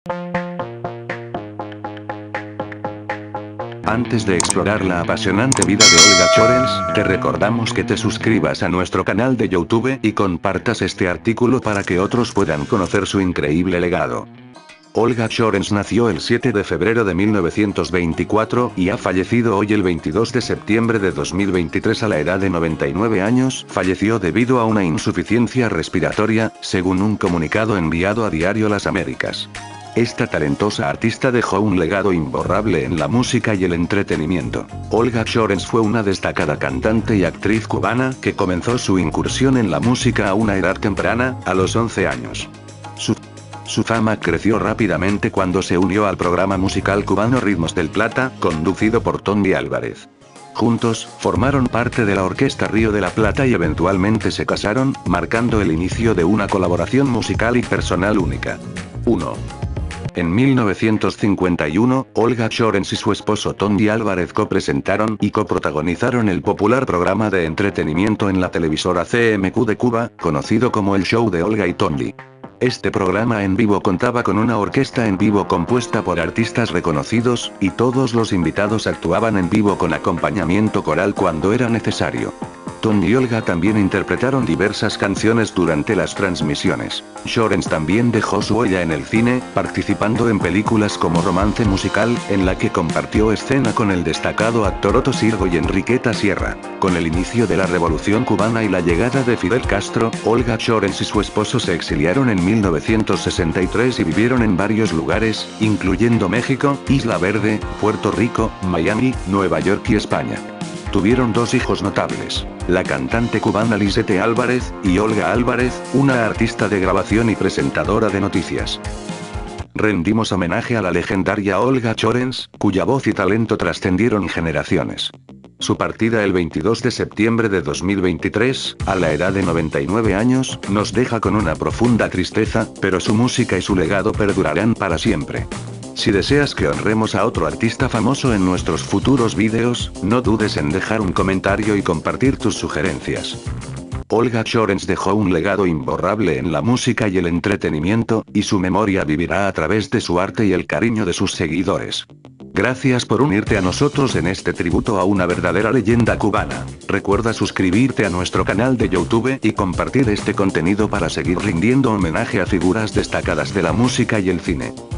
Antes de explorar la apasionante vida de Olga Chorens, te recordamos que te suscribas a nuestro canal de YouTube y compartas este artículo para que otros puedan conocer su increíble legado. Olga Chorens nació el 7 de febrero de 1924 y ha fallecido hoy el 22 de septiembre de 2023 a la edad de 99 años. Falleció debido a una insuficiencia respiratoria, según un comunicado enviado a Diario Las Américas. Esta talentosa artista dejó un legado imborrable en la música y el entretenimiento. Olga Chorens fue una destacada cantante y actriz cubana que comenzó su incursión en la música a una edad temprana, a los 11 años. Su fama creció rápidamente cuando se unió al programa musical cubano Ritmos del Plata, conducido por Tony Álvarez. Juntos, formaron parte de la Orquesta Río de la Plata y eventualmente se casaron, marcando el inicio de una colaboración musical y personal única. 1. En 1951, Olga Chorens y su esposo Tony Álvarez copresentaron y coprotagonizaron el popular programa de entretenimiento en la televisora CMQ de Cuba, conocido como El Show de Olga y Tony. Este programa en vivo contaba con una orquesta en vivo compuesta por artistas reconocidos, y todos los invitados actuaban en vivo con acompañamiento coral cuando era necesario. Tony y Olga también interpretaron diversas canciones durante las transmisiones. Chorens también dejó su huella en el cine, participando en películas como Romance Musical, en la que compartió escena con el destacado actor Otto Sirgo y Enriqueta Sierra. Con el inicio de la Revolución Cubana y la llegada de Fidel Castro, Olga Chorens y su esposo se exiliaron en 1963 y vivieron en varios lugares, incluyendo México, Isla Verde, Puerto Rico, Miami, Nueva York y España. Tuvieron dos hijos notables, la cantante cubana Lisette Álvarez, y Olga Álvarez, una artista de grabación y presentadora de noticias. Rendimos homenaje a la legendaria Olga Chorens, cuya voz y talento trascendieron generaciones. Su partida el 22 de septiembre de 2023, a la edad de 99 años, nos deja con una profunda tristeza, pero su música y su legado perdurarán para siempre. Si deseas que honremos a otro artista famoso en nuestros futuros vídeos, no dudes en dejar un comentario y compartir tus sugerencias. Olga Chorens dejó un legado imborrable en la música y el entretenimiento, y su memoria vivirá a través de su arte y el cariño de sus seguidores. Gracias por unirte a nosotros en este tributo a una verdadera leyenda cubana. Recuerda suscribirte a nuestro canal de YouTube y compartir este contenido para seguir rindiendo homenaje a figuras destacadas de la música y el cine.